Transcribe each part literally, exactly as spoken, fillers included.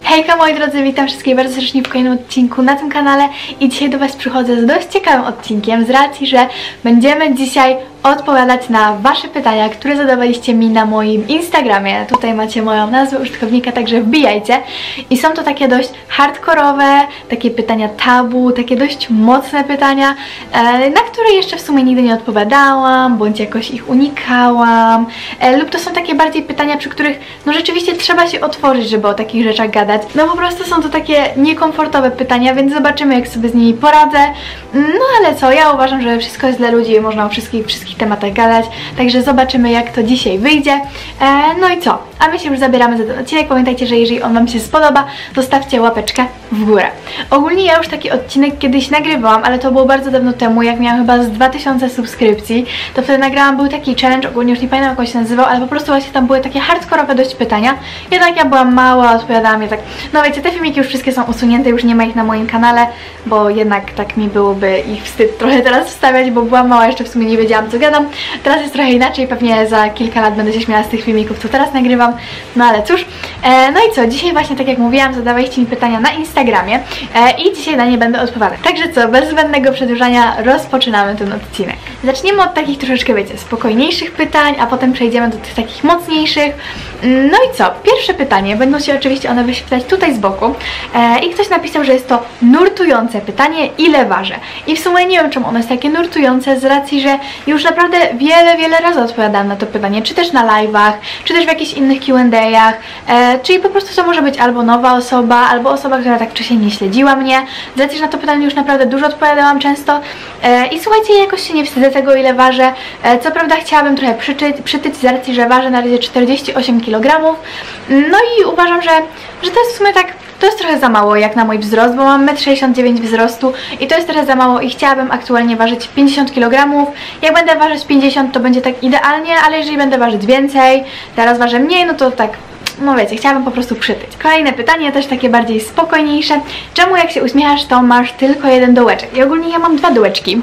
Hejka moi drodzy, witam wszystkich bardzo serdecznie w kolejnym odcinku na tym kanale i dzisiaj do Was przychodzę z dość ciekawym odcinkiem z racji, że będziemy dzisiaj odpowiadać na Wasze pytania, które zadawaliście mi na moim Instagramie. Tutaj macie moją nazwę użytkownika, także wbijajcie. I są to takie dość hardkorowe, takie pytania tabu, takie dość mocne pytania, na które jeszcze w sumie nigdy nie odpowiadałam, bądź jakoś ich unikałam. Lub to są takie bardziej pytania, przy których no rzeczywiście trzeba się otworzyć, żeby o takich rzeczach gadać. No po prostu są to takie niekomfortowe pytania, więc zobaczymy, jak sobie z nimi poradzę. No ale co, ja uważam, że wszystko jest dla ludzi i można o wszystkich, wszystkich tematach gadać, także zobaczymy, jak to dzisiaj wyjdzie. E, no i co? A my się już zabieramy za ten odcinek. Pamiętajcie, że jeżeli on Wam się spodoba, zostawcie łapeczkę w górę. Ogólnie ja już taki odcinek kiedyś nagrywałam, ale to było bardzo dawno temu, jak miałam chyba z dwa tysiące subskrypcji, to wtedy nagrałam, był taki challenge, ogólnie już nie pamiętam, jak on się nazywał, ale po prostu właśnie tam były takie hardkorowe dość pytania. Jednak ja byłam mała, odpowiadałam je tak, no wiecie, te filmiki już wszystkie są usunięte, już nie ma ich na moim kanale, bo jednak tak mi byłoby ich wstyd trochę teraz wstawiać, bo byłam mała, jeszcze w sumie nie wiedziałam, co gadam. Teraz jest trochę inaczej, pewnie za kilka lat będę się śmiała z tych filmików, co teraz nagrywam, no ale cóż. E, no i co, dzisiaj właśnie, tak jak mówiłam, zadawaliście mi pytania na Instagramie e, i dzisiaj na nie będę odpowiadać. Także co, bez zbędnego przedłużania rozpoczynamy ten odcinek. Zaczniemy od takich troszeczkę, wiecie, spokojniejszych pytań, a potem przejdziemy do tych takich mocniejszych. No i co, pierwsze pytanie, będą się oczywiście one wyświetlać tutaj z boku e, i ktoś napisał, że jest to nurtujące pytanie, ile ważę. I w sumie nie wiem, czemu ono jest takie nurtujące, z racji, że już naprawdę wiele, wiele razy odpowiadałam na to pytanie, czy też na live'ach, czy też w jakichś innych Q and A'ach, e, czyli po prostu to może być albo nowa osoba, albo osoba, która tak wcześniej nie śledziła mnie, z racji, że na to pytanie już naprawdę dużo odpowiadałam często e, i słuchajcie, jakoś się nie wstydzę tego, ile ważę. E, co prawda chciałabym trochę przytyć, przytyć z racji, że ważę na razie czterdzieści osiem kilogramów, no i uważam, że, że to jest w sumie tak, to jest trochę za mało jak na mój wzrost, bo mam metr sześćdziesiąt dziewięć wzrostu i to jest trochę za mało i chciałabym aktualnie ważyć pięćdziesiąt kilogramów. Jak będę ważyć pięćdziesiąt, to będzie tak idealnie, ale jeżeli będę ważyć więcej, teraz ważę mniej, no to tak, no wiecie, chciałabym po prostu przytyć. Kolejne pytanie, też takie bardziej spokojniejsze. Czemu jak się uśmiechasz, to masz tylko jeden dołeczek? I ogólnie ja mam dwa dołeczki.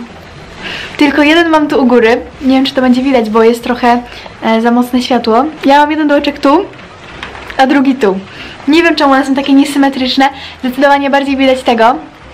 Tylko jeden mam tu u góry. Nie wiem, czy to będzie widać, bo jest trochę e, za mocne światło. Ja mam jeden dołeczek tu, a drugi tu. Nie wiem, czemu one są takie niesymetryczne. Zdecydowanie bardziej widać tego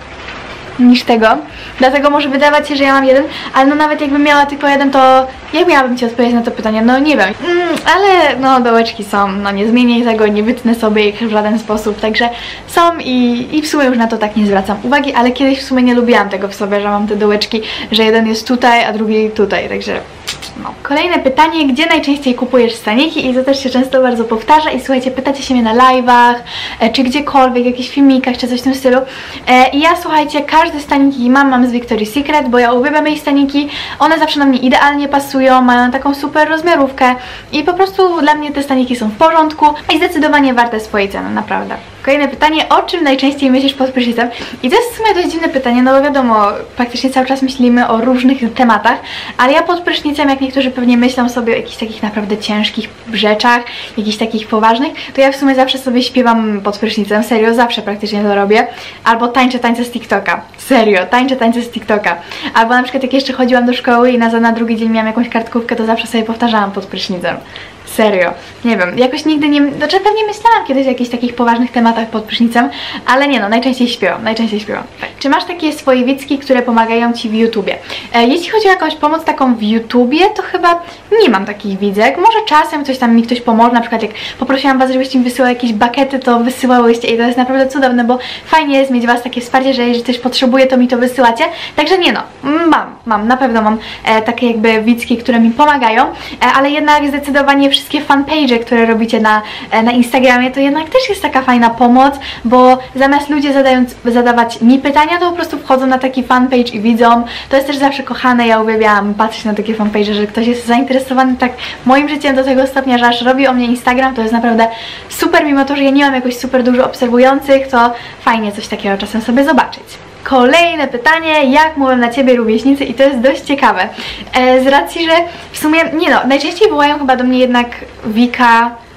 niż tego. Dlatego może wydawać się, że ja mam jeden, ale no nawet jakbym miała tylko jeden, to jak miałabym Ci odpowiedzieć na to pytanie? No nie wiem. Mm, ale no dołeczki są, no nie zmienię tego, nie wytnę sobie ich w żaden sposób, także są i, i w sumie już na to tak nie zwracam uwagi, ale kiedyś w sumie nie lubiłam tego w sobie, że mam te dołeczki, że jeden jest tutaj, a drugi tutaj, także no. Kolejne pytanie, gdzie najczęściej kupujesz staniki? I to też się często bardzo powtarza i słuchajcie, pytacie się mnie na live'ach, e, czy gdziekolwiek, w jakichś filmikach, czy coś w tym stylu. E, I ja słuchajcie, każde staniki mam, mam z Victoria's Secret, bo ja uwielbiam jej staniki, one zawsze na mnie idealnie pasują, mają taką super rozmiarówkę i po prostu dla mnie te staniki są w porządku i zdecydowanie warte swojej ceny, naprawdę. Kolejne pytanie, o czym najczęściej myślisz pod prysznicem? I to jest w sumie dość dziwne pytanie, no bo wiadomo, praktycznie cały czas myślimy o różnych tematach, ale ja pod prysznicem, jak niektórzy pewnie myślą sobie o jakichś takich naprawdę ciężkich rzeczach, jakichś takich poważnych, to ja w sumie zawsze sobie śpiewam pod prysznicem, serio, zawsze praktycznie to robię. Albo tańczę tańce z TikToka, serio, tańczę tańce z TikToka. Albo na przykład jak jeszcze chodziłam do szkoły i na, na drugi dzień miałam jakąś kartkówkę, to zawsze sobie powtarzałam pod prysznicem. Serio, nie wiem, jakoś nigdy nie... Znaczy pewnie myślałam kiedyś o jakichś takich poważnych tematach pod prysznicem, ale nie no, najczęściej śpiewam, najczęściej śpiewam. Tak. Czy masz takie swoje widzki, które pomagają Ci w YouTubie? E, jeśli chodzi o jakąś pomoc taką w YouTubie, to chyba nie mam takich widzek. Może czasem coś tam mi ktoś pomoże, na przykład jak poprosiłam Was, żebyście mi wysyłały jakieś bakety, to wysyłałyście i to jest naprawdę cudowne, bo fajnie jest mieć Was takie wsparcie, że jeżeli coś potrzebuję, to mi to wysyłacie. Także nie no, mam, mam, na pewno mam e, takie jakby widzki, które mi pomagają, e, ale jednak zdecydowanie wszystkie fanpage, które robicie na, na Instagramie, to jednak też jest taka fajna pomoc, bo zamiast ludzie zadając, zadawać mi pytania, to po prostu wchodzą na taki fanpage i widzą. To jest też zawsze kochane, ja uwielbiam patrzeć na takie fanpage, że ktoś jest zainteresowany tak moim życiem do tego stopnia, że aż robi o mnie Instagram, to jest naprawdę super, mimo to, że ja nie mam jakoś super dużo obserwujących, to fajnie coś takiego czasem sobie zobaczyć. Kolejne pytanie, jak mówią na Ciebie rówieśnicy i to jest dość ciekawe, e, z racji, że w sumie, nie no, najczęściej wołają chyba do mnie jednak Wika,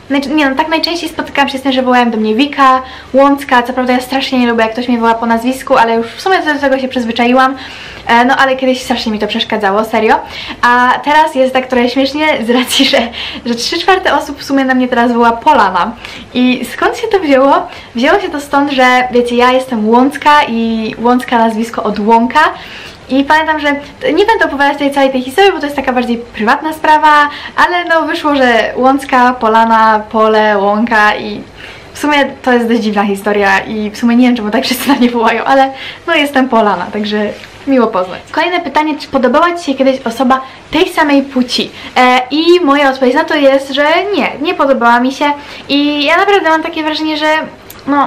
nie no, tak najczęściej spotykałam się z tym, że wołają do mnie Wika, Łącka, co prawda ja strasznie nie lubię, jak ktoś mnie woła po nazwisku, ale już w sumie do tego się przyzwyczaiłam, no ale kiedyś strasznie mi to przeszkadzało, serio. A teraz jest tak trochę śmiesznie z racji, że, że trzy czwarte osób w sumie na mnie teraz woła Polana. I skąd się to wzięło? Wzięło się to stąd, że wiecie, ja jestem Łącka i Łącka nazwisko od Łąka. I pamiętam, że nie będę opowiadać tej całej tej historii, bo to jest taka bardziej prywatna sprawa, ale no wyszło, że Łącka, Polana, Pole, Łąka i w sumie to jest dość dziwna historia i w sumie nie wiem, czemu tak wszyscy na mnie wołają, ale no jestem Polana, także miło poznać. Kolejne pytanie, czy podobała Ci się kiedyś osoba tej samej płci? E, I moja odpowiedź na to jest, że nie, nie podobała mi się i ja naprawdę mam takie wrażenie, że no...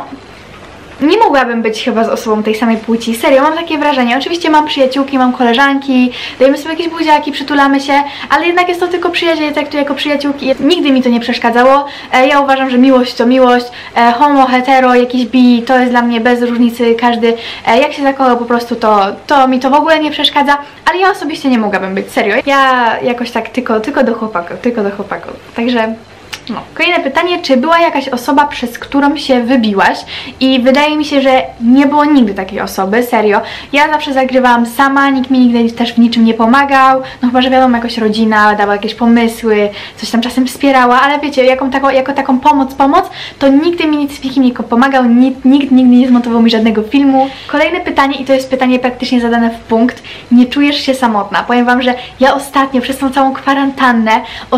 nie mogłabym być chyba z osobą tej samej płci, serio, mam takie wrażenie. Oczywiście mam przyjaciółki, mam koleżanki, dajemy sobie jakieś buziaki, przytulamy się, ale jednak jest to tylko przyjaźń, ja traktuję jako przyjaciółki. Nigdy mi to nie przeszkadzało. E, ja uważam, że miłość to miłość, e, homo, hetero, jakiś bi, to jest dla mnie bez różnicy, każdy e, jak się zakochał po prostu, to, to mi to w ogóle nie przeszkadza, ale ja osobiście nie mogłabym być, serio. Ja jakoś tak tylko, tylko do chłopaków, tylko do chłopaków, także... No. Kolejne pytanie, czy była jakaś osoba, przez którą się wybiłaś? I wydaje mi się, że nie było nigdy takiej osoby, serio. Ja zawsze zagrywałam sama, nikt mi nigdy też w niczym nie pomagał, no chyba, że wiadomo, jakoś rodzina dała jakieś pomysły, coś tam czasem wspierała, ale wiecie, jaką taką, jako taką pomoc, pomoc, to nigdy mi nic w nikim nie pomagał, nikt, nikt nigdy nie zmontował mi żadnego filmu. Kolejne pytanie, i to jest pytanie praktycznie zadane w punkt, nie czujesz się samotna? Powiem Wam, że ja ostatnio przez tą całą kwarantannę,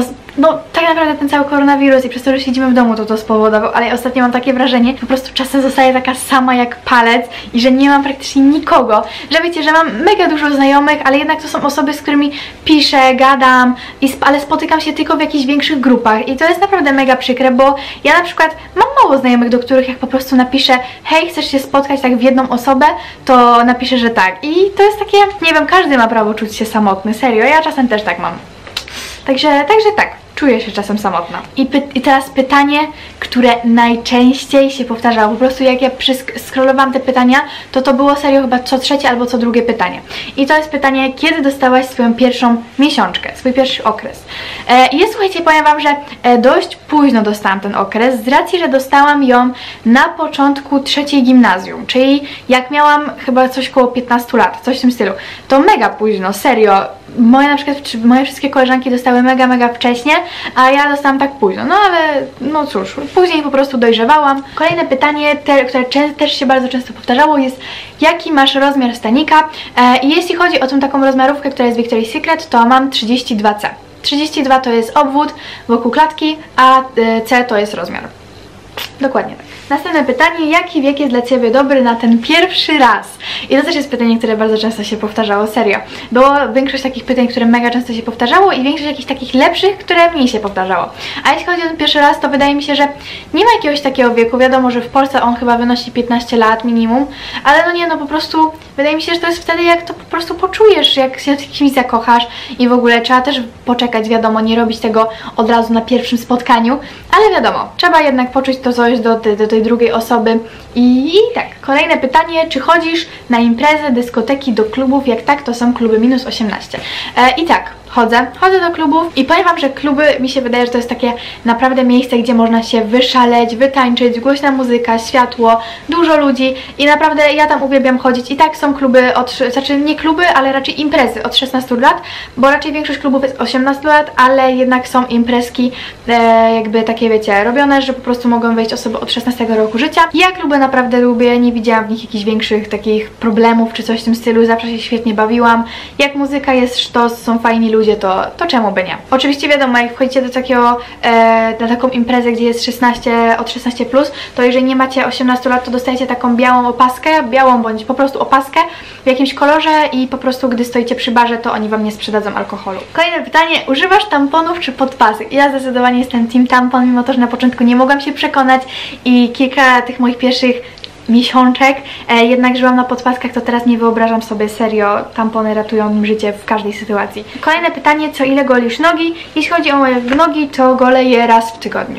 no tak naprawdę ten cały koronawirus i przez to, że siedzimy w domu, to to spowodował, ale ja ostatnio mam takie wrażenie, że po prostu czasem zostaję taka sama jak palec i że nie mam praktycznie nikogo, że wiecie, że mam mega dużo znajomych, ale jednak to są osoby, z którymi piszę, gadam, i sp ale spotykam się tylko w jakichś większych grupach i to jest naprawdę mega przykre, bo ja na przykład mam mało znajomych, do których jak po prostu napiszę, hej, chcesz się spotkać tak w jedną osobę, to napiszę, że tak i to jest takie, nie wiem, każdy ma prawo czuć się samotny, serio, ja czasem też tak mam. Także, także tak, czuję się czasem samotna. I, py I teraz pytanie, które najczęściej się powtarzało. Po prostu jak ja scrollowałam te pytania, to to było serio chyba co trzecie albo co drugie pytanie. I to jest pytanie, kiedy dostałaś swoją pierwszą miesiączkę, swój pierwszy okres. E, I słuchajcie, powiem Wam, że e, dość późno dostałam ten okres, z racji, że dostałam ją na początku trzeciej gimnazjum, czyli jak miałam chyba coś koło piętnastu lat, coś w tym stylu. To mega późno, serio. Moje na przykład, moje wszystkie koleżanki dostały mega, mega wcześnie, a ja dostałam tak późno, no ale no cóż, później po prostu dojrzewałam. Kolejne pytanie, te, które też się bardzo często powtarzało, jest jaki masz rozmiar stanika? E, I jeśli chodzi o tą taką rozmiarówkę, która jest Victoria's Secret, to mam trzydzieści dwa C. trzydzieści dwa to jest obwód wokół klatki, a C to jest rozmiar. Dokładnie tak. Następne pytanie, jaki wiek jest dla Ciebie dobry na ten pierwszy raz? I to też jest pytanie, które bardzo często się powtarzało, serio. Było większość takich pytań, które mega często się powtarzało i większość jakichś takich lepszych, które mniej się powtarzało. A jeśli chodzi o ten pierwszy raz, to wydaje mi się, że nie ma jakiegoś takiego wieku. Wiadomo, że w Polsce on chyba wynosi piętnaście lat minimum, ale no nie, no po prostu wydaje mi się, że to jest wtedy, jak to po prostu poczujesz, jak się z kimś zakochasz i w ogóle trzeba też poczekać, wiadomo, nie robić tego od razu na pierwszym spotkaniu, ale wiadomo, trzeba jednak poczuć to coś do, do, do tej drugiej osoby. I, I tak, kolejne pytanie, czy chodzisz na imprezy, dyskoteki, do klubów? Jak tak, to są kluby minus osiemnaście. E, I tak, chodzę, chodzę do klubów i powiem Wam, że kluby, mi się wydaje, że to jest takie naprawdę miejsce, gdzie można się wyszaleć, wytańczyć, głośna muzyka, światło, dużo ludzi i naprawdę ja tam uwielbiam chodzić. I tak są kluby, od, znaczy nie kluby, ale raczej imprezy od szesnastu lat, bo raczej większość klubów jest osiemnastu lat, ale jednak są imprezki e, jakby takie, wiecie, robione, że po prostu mogą wejść osoby od szesnastego roku życia. Ja kluby naprawdę lubię, nie widziałam w nich jakichś większych takich problemów czy coś w tym stylu, zawsze się świetnie bawiłam. Jak muzyka jest sztos, są fajni ludzie, to, to czemu by nie? Oczywiście wiadomo, jak wchodzicie do takiego, e, na taką imprezę, gdzie jest szesnaście, od szesnaście plus, to jeżeli nie macie osiemnastu lat, to dostajecie taką białą opaskę, białą bądź po prostu opaskę w jakimś kolorze i po prostu gdy stoicie przy barze, to oni Wam nie sprzedadzą alkoholu. Kolejne pytanie, używasz tamponów czy podpasek? Ja zdecydowanie jestem team tampon, mimo to, że na początku nie mogłam się przekonać i kilka tych moich pierwszych miesiączek, e, jednak żyłam na podpaskach, to teraz nie wyobrażam sobie, serio, tampony ratują mi życie w każdej sytuacji. Kolejne pytanie, co ile golisz nogi? Jeśli chodzi o moje nogi, to golę je raz w tygodniu.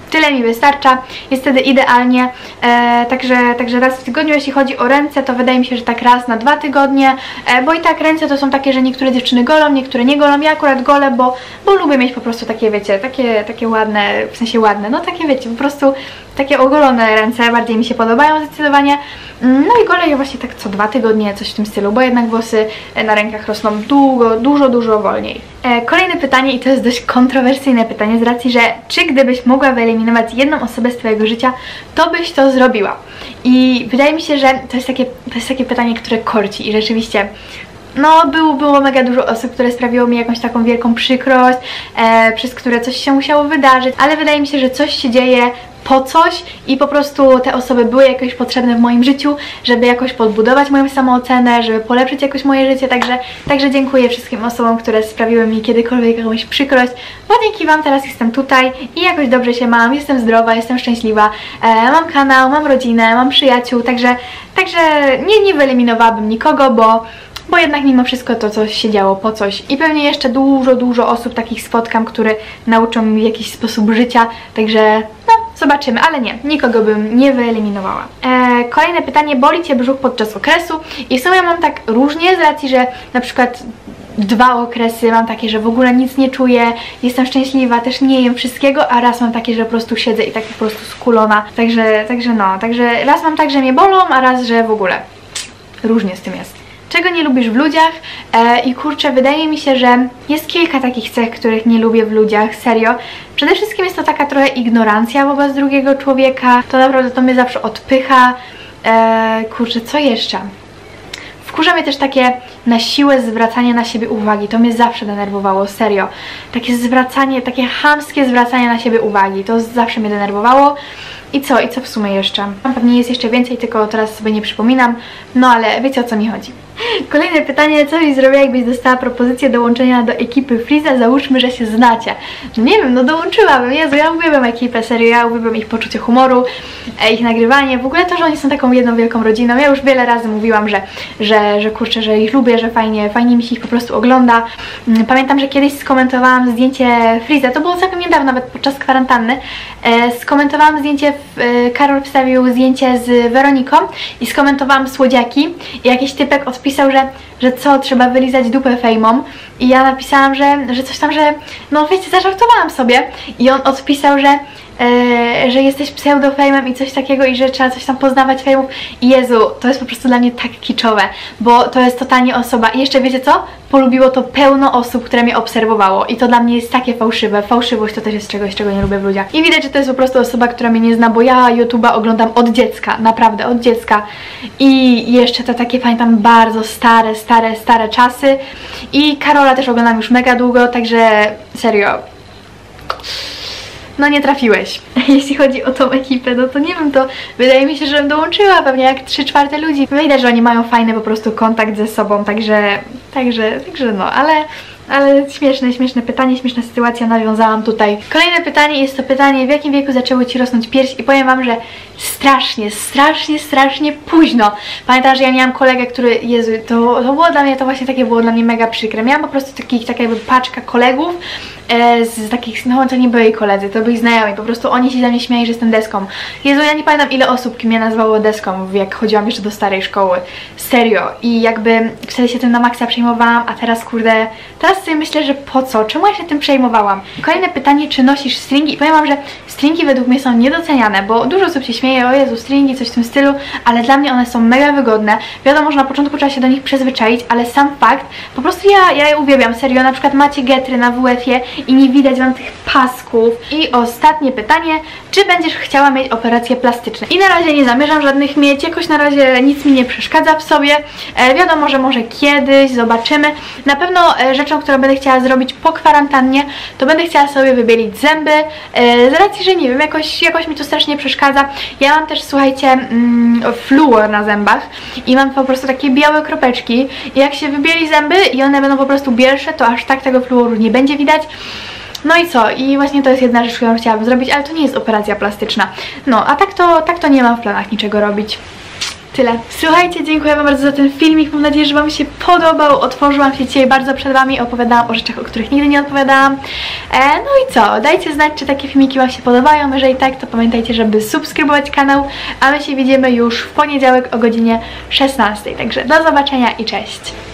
Tyle mi wystarcza, jest wtedy idealnie, e, także, także raz w tygodniu. Jeśli chodzi o ręce, to wydaje mi się, że tak raz na dwa tygodnie, e, bo i tak ręce to są takie, że niektóre dziewczyny golą, niektóre nie golą. Ja akurat golę, bo, bo lubię mieć po prostu takie, wiecie, takie, takie ładne, w sensie ładne, no takie, wiecie, po prostu takie ogolone ręce bardziej mi się podobają zdecydowanie. No i golę je właśnie tak co dwa tygodnie, coś w tym stylu, bo jednak włosy na rękach rosną długo, dużo, dużo wolniej. E, kolejne pytanie, i to jest dość kontrowersyjne pytanie z racji, że czy gdybyś mogła wyeliminować jedną osobę z twojego życia, to byś to zrobiła? I wydaje mi się, że to jest takie, to jest takie pytanie, które korci i rzeczywiście no było, było mega dużo osób, które sprawiło mi jakąś taką wielką przykrość, e, przez które coś się musiało wydarzyć, ale wydaje mi się, że coś się dzieje po coś i po prostu te osoby były jakoś potrzebne w moim życiu, żeby jakoś podbudować moją samoocenę, żeby polepszyć jakoś moje życie, także, także dziękuję wszystkim osobom, które sprawiły mi kiedykolwiek jakąś przykrość, bo dzięki wam teraz jestem tutaj i jakoś dobrze się mam, jestem zdrowa, jestem szczęśliwa, e, mam kanał, mam rodzinę, mam przyjaciół, także, także nie, nie wyeliminowałabym nikogo, bo bo jednak mimo wszystko to coś się działo po coś i pewnie jeszcze dużo, dużo osób takich spotkam, które nauczą mi jakiś sposób życia, także no, zobaczymy, ale nie, nikogo bym nie wyeliminowała. E, kolejne pytanie, boli cię brzuch podczas okresu? I w sumie mam tak różnie, z racji, że na przykład dwa okresy mam takie, że w ogóle nic nie czuję, jestem szczęśliwa, też nie jem wszystkiego, a raz mam takie, że po prostu siedzę i tak po prostu skulona, także, także no, także raz mam tak, że mnie bolą, a raz, że w ogóle różnie z tym jest. Czego nie lubisz w ludziach? E, I kurczę, wydaje mi się, że jest kilka takich cech, których nie lubię w ludziach, serio. Przede wszystkim jest to taka trochę ignorancja wobec drugiego człowieka, to naprawdę to mnie zawsze odpycha. E, kurczę, co jeszcze? Wkurza mnie też takie na siłę zwracanie na siebie uwagi, to mnie zawsze denerwowało, serio. Takie zwracanie, takie chamskie zwracanie na siebie uwagi, to zawsze mnie denerwowało. I co? I co w sumie jeszcze? Tam pewnie jest jeszcze więcej, tylko teraz sobie nie przypominam, no ale wiecie, o co mi chodzi. Kolejne pytanie, co byś zrobiła, jakbyś dostała propozycję dołączenia do ekipy Freeza, załóżmy, że się znacie. No nie wiem, no dołączyłabym, Jezu, ja uwielbiam ekipę, serio, ja uwielbiam ich poczucie humoru, ich nagrywanie, w ogóle to, że oni są taką jedną wielką rodziną. Ja już wiele razy mówiłam, że, że, że kurczę, że ich lubię, że fajnie, fajnie mi się ich po prostu ogląda. Pamiętam, że kiedyś skomentowałam zdjęcie Freeza, to było całkiem niedawno, nawet podczas kwarantanny, e, skomentowałam zdjęcie, e, Karol wstawił zdjęcie z Weroniką i skomentowałam słodziaki i jakiś typek odpisał, że, że co, trzeba wylizać dupę fejmom i ja napisałam, że, że coś tam, że no wiecie, zażartowałam sobie i on odpisał, że Yy, że jesteś pseudofejmem i coś takiego i że trzeba coś tam poznawać fejmów i Jezu, to jest po prostu dla mnie tak kiczowe, bo to jest totalnie osoba i jeszcze wiecie co? Polubiło to pełno osób, które mnie obserwowało i to dla mnie jest takie fałszywe. Fałszywość to też jest czegoś, czego nie lubię w ludziach. I widać, że to jest po prostu osoba, która mnie nie zna, bo ja YouTube'a oglądam od dziecka, naprawdę od dziecka i jeszcze to takie, pamiętam, bardzo stare, stare, stare czasy i Karola też oglądam już mega długo, także serio, no nie trafiłeś. Jeśli chodzi o tą ekipę, no to nie wiem, to wydaje mi się, że bym dołączyła pewnie jak trzy czwarte ludzi. Widać, że oni mają fajny po prostu kontakt ze sobą, także, także, także no, ale... Ale śmieszne, śmieszne pytanie, śmieszna sytuacja nawiązałam tutaj. Kolejne pytanie jest to pytanie, w jakim wieku zaczęły ci rosnąć piersi i powiem wam, że strasznie, strasznie, strasznie późno. Pamiętam, że ja miałam kolegę, który, Jezu, to, to było dla mnie, to właśnie takie było dla mnie mega przykre. Miałam po prostu takich, taka jakby paczka kolegów e, z takich, no to nie byli koledzy, to byli znajomi, po prostu oni się ze mnie śmiali, że jestem deską. Jezu, ja nie pamiętam ile osób mnie nazwało deską, jak chodziłam jeszcze do starej szkoły. Serio. I jakby wtedy się tym na maksa przejmowałam, a teraz kurde, teraz sobie myślę, że po co? Czemu ja się tym przejmowałam? Kolejne pytanie, czy nosisz stringi? I powiem wam, że stringi według mnie są niedoceniane, bo dużo osób się śmieje, o Jezu, stringi, coś w tym stylu, ale dla mnie one są mega wygodne. Wiadomo, że na początku trzeba się do nich przyzwyczaić, ale sam fakt, po prostu ja, ja je uwielbiam, serio. Na przykład macie getry na W F-ie i nie widać wam tych pasków. I ostatnie pytanie, czy będziesz chciała mieć operacje plastyczne? I na razie nie zamierzam żadnych mieć, jakoś na razie nic mi nie przeszkadza w sobie. E, wiadomo, że może kiedyś, zobaczymy. Na pewno e, rzeczą, którą będę chciała zrobić po kwarantannie, to będę chciała sobie wybielić zęby, e, z racji, że nie wiem, jakoś, jakoś mi to strasznie przeszkadza. Ja mam też, słuchajcie, mm, fluor na zębach i mam po prostu takie białe kropeczki i jak się wybieli zęby i one będą po prostu bielsze, to aż tak tego fluoru nie będzie widać. No i co? I właśnie to jest jedna rzecz, którą chciałabym zrobić, ale to nie jest operacja plastyczna. No, a tak to, tak to nie mam w planach niczego robić. tyle. Słuchajcie, dziękuję wam bardzo za ten filmik, mam nadzieję, że wam się podobał. Otworzyłam się dzisiaj bardzo przed wami, opowiadałam o rzeczach, o których nigdy nie odpowiadałam. E, no i co? Dajcie znać, czy takie filmiki wam się podobają. Jeżeli tak, to pamiętajcie, żeby subskrybować kanał, a my się widzimy już w poniedziałek o godzinie szesnastej. Także do zobaczenia i cześć!